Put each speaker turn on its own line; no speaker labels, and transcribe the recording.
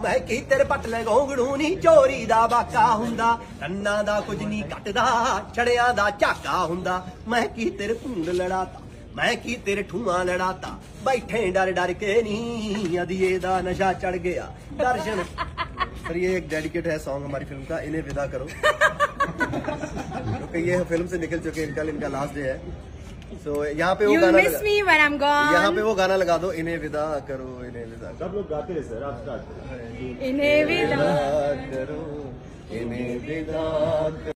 मैं की तेरे पटले घोंगड़ू नी चोरी दा बाका हुंदा रन्ना दा कुछ नहीं कटदा छड़िया दा झाका हुंदा मैं की तेरे भूंड लड़ाता मैं की तेरे ठूआ लड़ाता बैठे डर डर के नी अदिये दा नशा चढ़ गया दर्शन। पर ये एक डेडिकेट है सॉन्ग हमारी फिल्म का, इन्हें विदा करो क्योंकि ये फिल्म से निकल चुके, इनका लास्ट डे है। So, यहाँ पे वो गाना यहाँ पे वो गाना लगा दो, इन्हें विदा करो, इन्हें विदा करो। सब लोग गाते हैं सर, आप स्टार्ट। इन्हें विदा करो, इन्हें विदा करो।